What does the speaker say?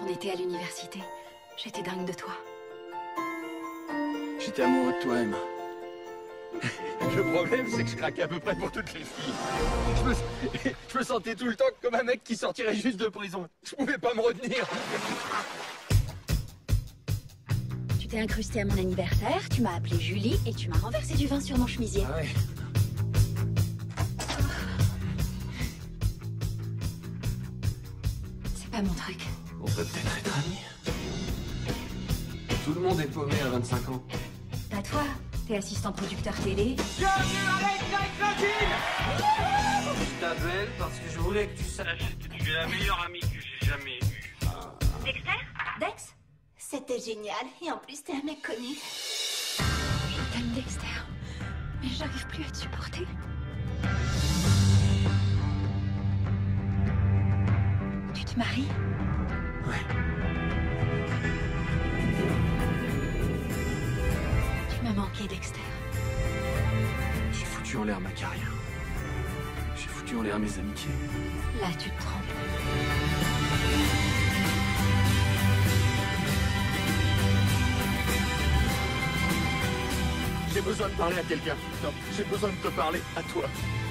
ton été à l'université. J'étais dingue de toi. J'étais amoureux de toi, Emma. Le problème, c'est que je craquais à peu près pour toutes les filles. Je me sentais tout le temps comme un mec qui sortirait juste de prison. Je pouvais pas me retenir. Tu t'es incrusté à mon anniversaire, tu m'as appelé Julie et tu m'as renversé du vin sur mon chemisier. Ah ouais. C'est pas mon truc. On peut peut-être être amis. Tout le monde est paumé à 25 ans. Pas toi, t'es assistant producteur télé. Je t'appelle parce que je voulais que tu saches que tu es la meilleure amie que j'ai jamais eue. Dexter? Dex? C'était génial, et en plus t'es un mec connu. Je t'aime, Dexter, mais j'arrive plus à te supporter. Tu te maries? Ouais. Tu m'as manqué, Dexter. J'ai foutu en l'air ma carrière. J'ai foutu en l'air mes amitiés. Là, tu te trompes. J'ai besoin de parler à quelqu'un. Non, j'ai besoin de te parler à toi.